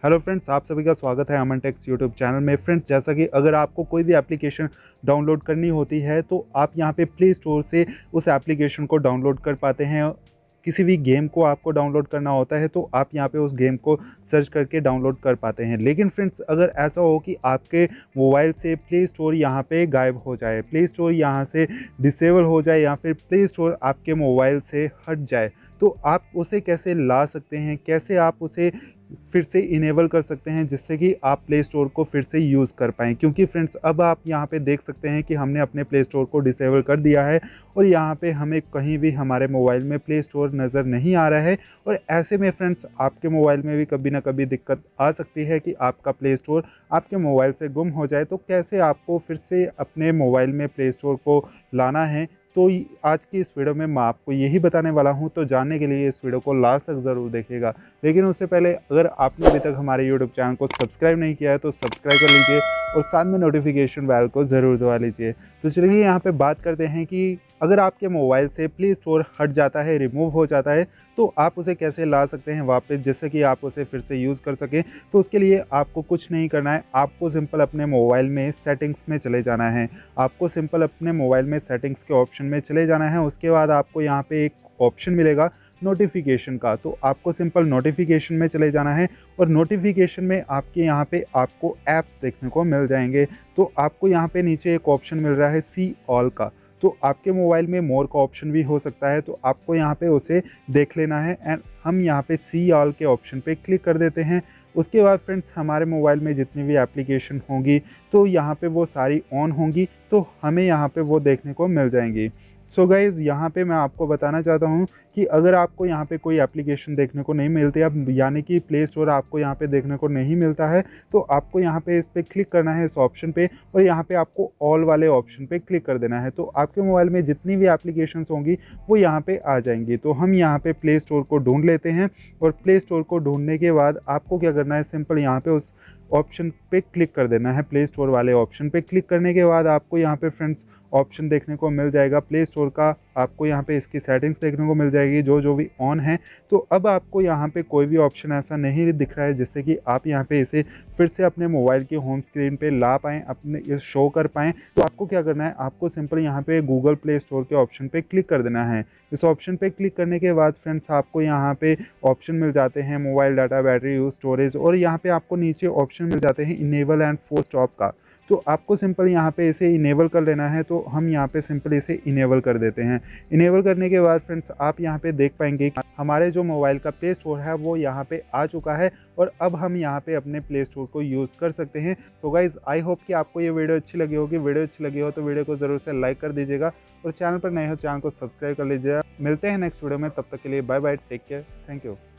Hello friends, आप सभी का स्वागत है अमन टेक्स यूट्यूब चैनल में। फ्रेंड्स, जैसा कि अगर आपको कोई भी एप्लीकेशन डाउनलोड करनी होती है तो आप यहां पे प्ले स्टोर से उस एप्लीकेशन को डाउनलोड कर पाते हैं। किसी भी गेम को आपको डाउनलोड करना होता है तो आप यहां पे उस गेम को सर्च करके डाउनलोड कर पाते हैं। लेकिन फ्रेंड्स, अगर ऐसा हो कि आपके मोबाइल से प्ले स्टोर यहाँ पे गायब हो जाए, प्ले स्टोर यहाँ से डिसेबल हो जाए या फिर प्ले स्टोर आपके मोबाइल से हट जाए, तो आप उसे कैसे ला सकते हैं, कैसे आप उसे फिर से इनेबल कर सकते हैं जिससे कि आप प्ले स्टोर को फिर से यूज़ कर पाएँ। क्योंकि फ्रेंड्स, अब आप यहाँ पे देख सकते हैं कि हमने अपने प्ले स्टोर को डिसेबल कर दिया है और यहाँ पे हमें कहीं भी हमारे मोबाइल में प्ले स्टोर नज़र नहीं आ रहा है। और ऐसे में फ्रेंड्स, आपके मोबाइल में भी कभी ना कभी दिक्कत आ सकती है कि आपका प्ले स्टोर आपके मोबाइल से गुम हो जाए। तो कैसे आपको फिर से अपने मोबाइल में प्ले स्टोर को लाना है, तो आज की इस वीडियो में मैं आपको यही बताने वाला हूं। तो जानने के लिए इस वीडियो को लास्ट तक ज़रूर देखिएगा। लेकिन उससे पहले, अगर आपने अभी तक हमारे यूट्यूब चैनल को सब्सक्राइब नहीं किया है तो सब्सक्राइब कर लीजिए और साथ में नोटिफिकेशन बेल को ज़रूर दबा लीजिए। तो चलिए यहाँ पे बात करते हैं कि अगर आपके मोबाइल से प्ले स्टोर हट जाता है, रिमूव हो जाता है, तो आप उसे कैसे ला सकते हैं वापस, जिससे कि आप उसे फिर से यूज़ कर सकें। तो उसके लिए आपको कुछ नहीं करना है, आपको सिंपल अपने मोबाइल में सेटिंग्स में चले जाना है। आपको सिंपल अपने मोबाइल में सेटिंग्स के ऑप्शन में चले जाना है। उसके बाद आपको यहाँ पे एक ऑप्शन मिलेगा नोटिफिकेशन का, तो आपको सिंपल नोटिफिकेशन में चले जाना है और नोटिफिकेशन में आपके यहाँ पे आपको ऐप्स देखने को मिल जाएंगे। तो आपको यहाँ पे नीचे एक ऑप्शन मिल रहा है सी ऑल का, तो आपके मोबाइल में मोर का ऑप्शन भी हो सकता है, तो आपको यहाँ पे उसे देख लेना है। एंड हम यहाँ पे सी ऑल के ऑप्शन पे क्लिक कर देते हैं। उसके बाद फ्रेंड्स, हमारे मोबाइल में जितनी भी एप्लीकेशन होंगी तो यहाँ पे वो सारी ऑन होंगी, तो हमें यहाँ पे वो देखने को मिल जाएंगी। सो गाइज़, यहाँ पे मैं आपको बताना चाहता हूँ कि अगर आपको यहाँ पे कोई एप्लीकेशन देखने को नहीं मिलती, अब यानी कि प्ले स्टोर आपको यहाँ पे देखने को नहीं मिलता है, तो आपको यहाँ पे इस पर क्लिक करना है, इस ऑप्शन पे, और यहाँ पे आपको ऑल वाले ऑप्शन पे क्लिक कर देना है। तो आपके मोबाइल में जितनी भी एप्लीकेशंस होंगी वो यहाँ पे आ जाएंगी। तो हम यहाँ पे प्ले स्टोर को ढूंढ लेते हैं और प्ले स्टोर को ढूंढने के बाद आपको क्या करना है, सिंपल यहाँ पे उस ऑप्शन पे क्लिक कर देना है। प्ले स्टोर वाले ऑप्शन पे क्लिक करने के बाद आपको यहाँ पे फ्रेंड्स ऑप्शन देखने को मिल जाएगा प्ले स्टोर का। आपको यहाँ पे इसकी सेटिंग्स देखने को मिल जाएगी जो जो भी ऑन है। तो अब आपको यहाँ पे कोई भी ऑप्शन ऐसा नहीं दिख रहा है जिससे कि आप यहाँ पे इसे फिर से अपने मोबाइल की होम स्क्रीन पे ला पाएँ, अपने इस शो कर पाएँ। तो आपको क्या करना है, आपको सिंपल यहाँ पे गूगल प्ले स्टोर के ऑप्शन पे क्लिक कर देना है। इस ऑप्शन पे क्लिक करने के बाद फ्रेंड्स, आपको यहाँ पे ऑप्शन मिल जाते हैं mobile data, battery use, storage, और यहाँ पे आपको नीचे ऑप्शन मिल जाते हैं इनेबल एंड फोर्स स्टॉप का। तो आपको सिंपल यहाँ पे इसे इनेबल कर लेना है। तो हम यहाँ पे सिंपल इसे इनेबल कर देते हैं। इनेबल करने के बाद फ्रेंड्स, आप यहाँ पे देख पाएंगे कि हमारे जो मोबाइल का प्ले स्टोर है वो यहाँ पे आ चुका है और अब हम यहाँ पे अपने प्ले स्टोर को यूज़ कर सकते हैं। सो गाइज, आई होप कि आपको ये वीडियो अच्छी लगी होगी। वीडियो अच्छी लगी हो तो वीडियो को ज़रूर से लाइक कर दीजिएगा और चैनल पर नए हो चैनल को सब्सक्राइब कर लीजिएगा। मिलते हैं नेक्स्ट वीडियो में, तब तक के लिए bye bye, take care, thank you.